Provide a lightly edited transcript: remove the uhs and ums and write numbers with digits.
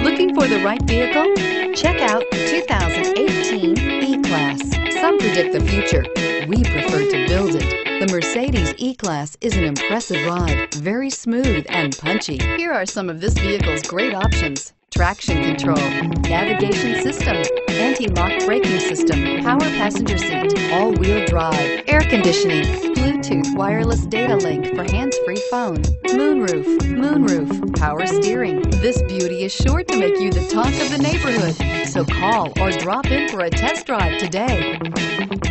Looking for the right vehicle? Check out 2018 E-Class. Some predict the future. We prefer to build it. The Mercedes E-Class is an impressive ride, very smooth and punchy. Here are some of this vehicle's great options: traction control, navigation system, anti-lock braking system, power passenger seat, all-wheel drive, air conditioning, Bluetooth wireless data link for hands-free phone, moonroof, power steering. This beauty is sure to make you the talk of the neighborhood. So call or drop in for a test drive today.